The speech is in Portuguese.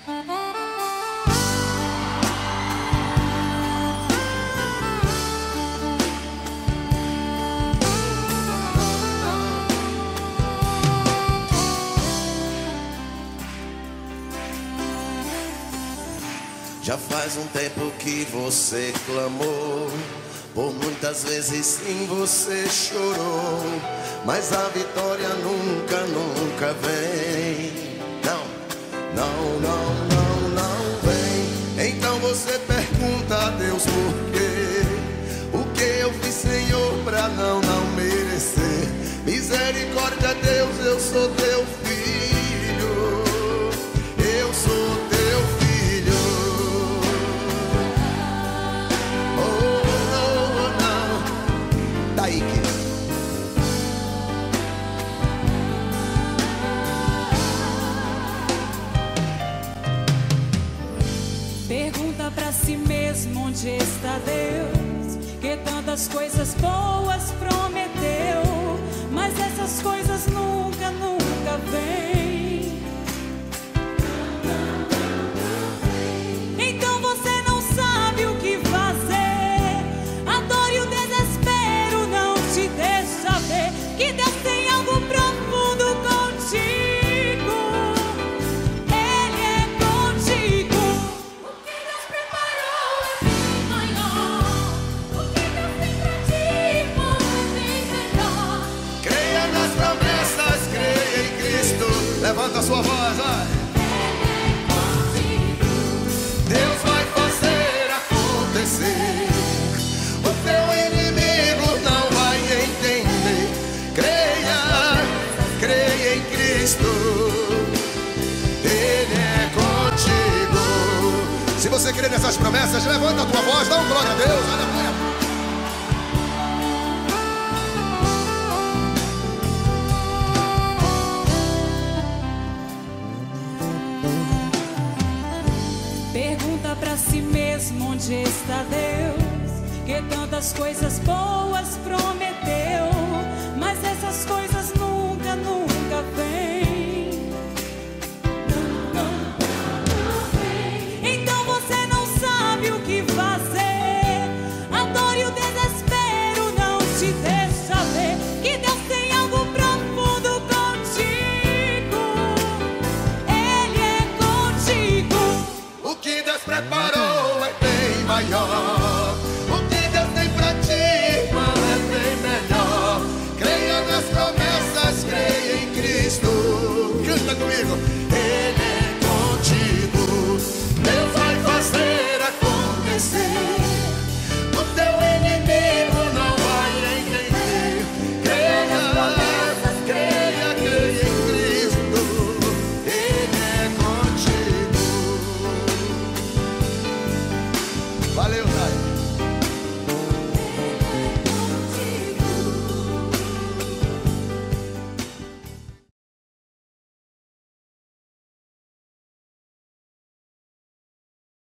Já faz um tempo que você clamou, por muitas vezes sim você chorou, mas a vitória nunca, nunca vem. Não, não, não, não, não vem. Então você pergunta a Deus por quê? O que eu fiz, Senhor, pra não merecer? Misericórdia, Deus, eu sou teu filho. Eu sou teu filho. Pergunta pra si mesmo onde está Deus, que tantas coisas boas prometeu, mas essas coisas nunca, nunca vêm. Então você não sabe o que fazer, a dor e o desespero não te deixa ver que Deus tem algo profundo contigo. Levanta a sua voz, vai. Deus vai fazer acontecer. O teu inimigo não vai entender. Creia, creia em Cristo. Ele é contigo. Se você crê nessas promessas, levanta a tua voz, dá um glória a Deus. Aleluia. Pergunta pra si mesmo onde está Deus, que tantas coisas boas prometeu, mas essas coisas nunca, nunca vêm. Então você não sabe o que fazer, a dor e o desespero não te deixa ver que Deus tem algo profundo contigo. Ele é contigo. O que Deus preparou